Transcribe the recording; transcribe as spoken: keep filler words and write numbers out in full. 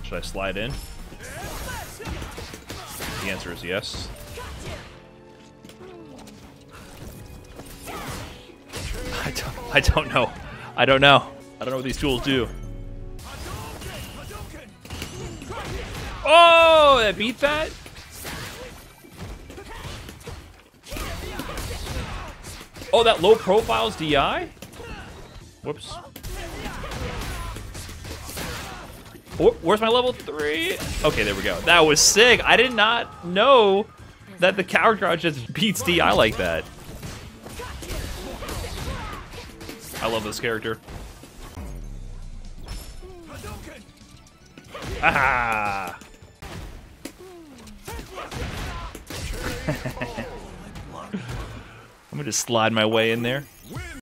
Should I slide in? The answer is yes. I don't, I don't know. I don't know. I don't know what these tools do. Oh, that beat that? Oh, that low profile's D I? Whoops. Oh, where's my level three? Okay, there we go. That was sick. I did not know that the character just beats D I like that. I love this character. Ah! I'm gonna just slide my way in there.